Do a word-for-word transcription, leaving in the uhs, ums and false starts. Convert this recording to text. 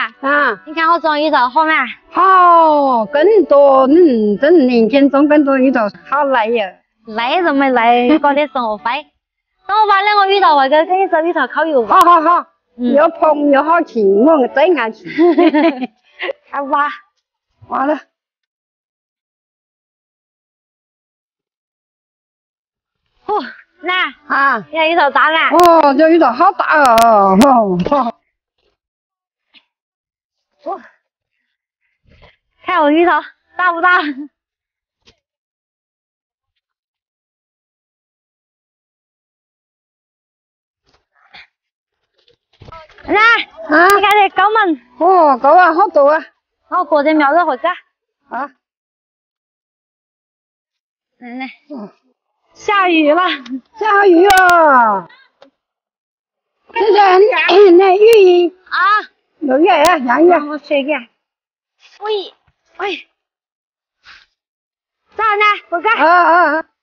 啊， 你看我种芋头好吗？ 好，更多人真年轻种更多芋头，好累呀。 累就没累，搞点生活费。等我把两个芋头回去给你做芋头烤油吧。 好好好，嗯、有朋友好吃，我最爱吃。 开挖， 挖了。 哦，那啊， 你看芋头大吗？ 哦，这芋头好大哦！哦， 哦，看我芋头大不大？来， 啊， 你看这高门。 哦，够啊，好多啊！ 我过点苗子回家。 啊， 来来，嗯，下雨了， 下雨了。这是那雨啊， 有雨啊，下雨啊！ 我吹个。喂喂，咋呢？回家。 啊啊啊！